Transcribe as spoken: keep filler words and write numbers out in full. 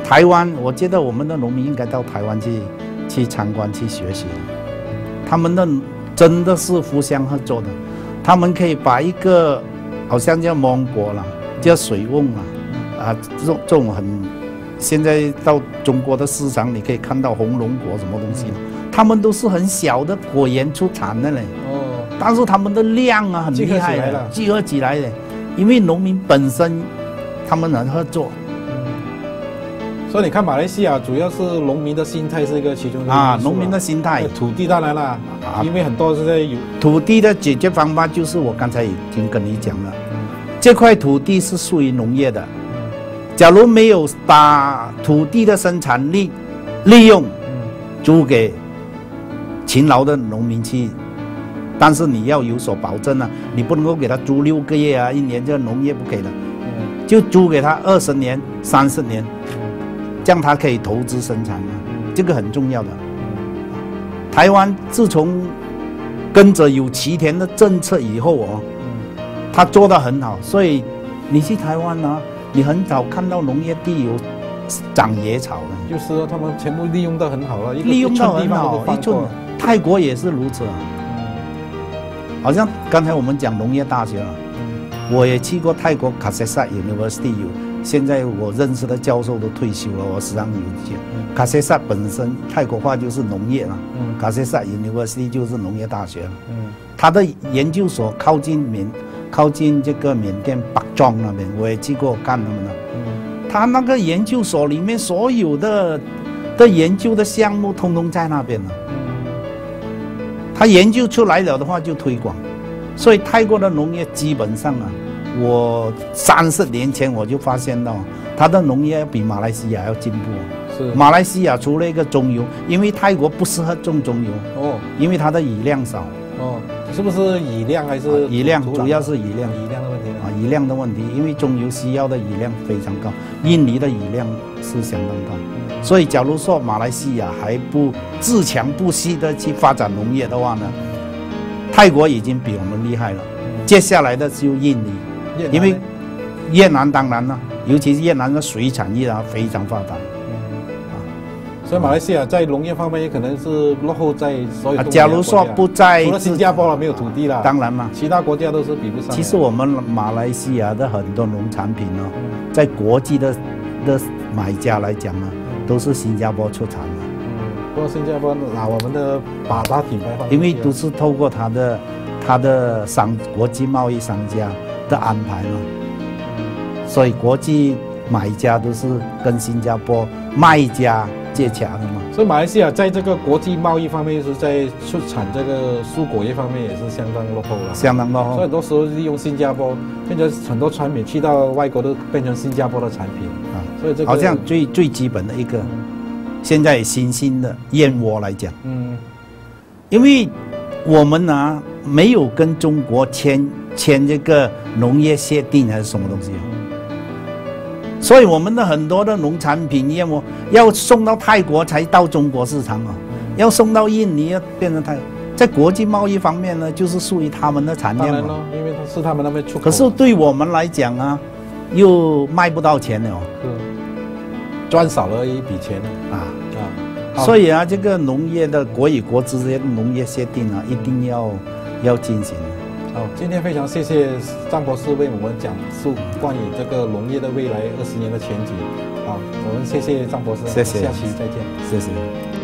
台湾，我觉得我们的农民应该到台湾去去参观去学习，他们的真的是互相合作的，他们可以把一个好像叫芒果啦，叫水瓮啊，啊这种这种很，现在到中国的市场你可以看到红龙果什么东西，他们都是很小的果园出产的嘞。哦，但是他们的量啊很厉害的，聚合起来的，因为农民本身他们很合作。 所以你看，马来西亚主要是农民的心态是一个其中的啊，农民的心态， 土地当然了，啊，因为很多是在有土地的解决方法，就是我刚才已经跟你讲了，嗯、这块土地是属于农业的，嗯、假如没有把土地的生产力利用，嗯、租给勤劳的农民去，但是你要有所保证啊，你不能够给他租六个月啊，一年，这农业不给的，嗯、就租给他二十年、三十年。这样他可以投资生产啊，这个很重要的。台湾自从跟着有齐田的政策以后哦，他做得很好，所以你去台湾啊，你很少看到农业地有长野草的。 就是说他们全部利用得很好了， 利用到很好，一寸。泰国也是如此啊。好像刚才我们讲农业大学啊，我也去过泰国卡塞萨 University 有。现在我认识的教授都退休了，我时常有见。卡塞萨本身泰国话就是农业了，嗯、卡塞萨 University 就是农业大学了。嗯，他的研究所靠近缅，靠近这个缅甸北庄那边，我也去过看他们的。嗯，他那个研究所里面所有的的研究的项目，通通在那边了。嗯，他研究出来了的话就推广，所以泰国的农业基本上啊。我三十年前我就发现到，它的农业比马来西亚要进步。是，马来西亚除了一个中油，因为泰国不适合种中油哦，因为它的乙量少。 哦，是不是乙量还是、啊、 乙量？主要是乙量。 乙量的问题啊， 乙量的问题，因为中油需要的乙量非常高，印尼的乙量是相当高，嗯、所以假如说马来西亚还不自强不息的去发展农业的话呢，泰国已经比我们厉害了。嗯、接下来的就印尼。因为越南当然了，尤其是越南的水产业啊非常发达，嗯啊，所以马来西亚在农业方面也可能是落后在所有东南亚国家。 假如说不在， 除了新加坡了没有土地了， 当然嘛， 其他国家都是比不上。 其实我们马来西亚的很多农产品呢、哦，嗯、在国际的的买家来讲呢，都是新加坡出产的。 嗯，不过新加坡拿我们的把把品牌放， 因为都是透过他的他的商国际贸易商家的安排嘛，所以国际买家都是跟新加坡卖家接洽的嘛。 所以马来西亚在这个国际贸易方面，是在出产这个蔬果业方面也是相当落后了， 相当落后。 所以很多时候利用新加坡，变成很多产品去到外国都变成新加坡的产品啊。所以这个好像最最基本的一个，嗯、现在新兴的燕窝来讲，嗯，因为我们呢、啊、没有跟中国签。签这个农业协定还是什么东西、啊，所以我们的很多的农产品燕窝要送到泰国才到中国市场啊，要送到印尼要变成泰，在国际贸易方面呢，就是属于他们的产业嘛。当然咯，因为是他们那边出口。 可是对我们来讲啊，又卖不到钱了， 赚少了一笔钱啊啊！所以啊，这个农业的国与国之间的农业协定啊，一定要要进行。 好，今天非常谢谢张博士为我们讲述关于这个农业的未来二十年的前景。好，我们谢谢张博士， 谢谢， 下期再见， 谢谢。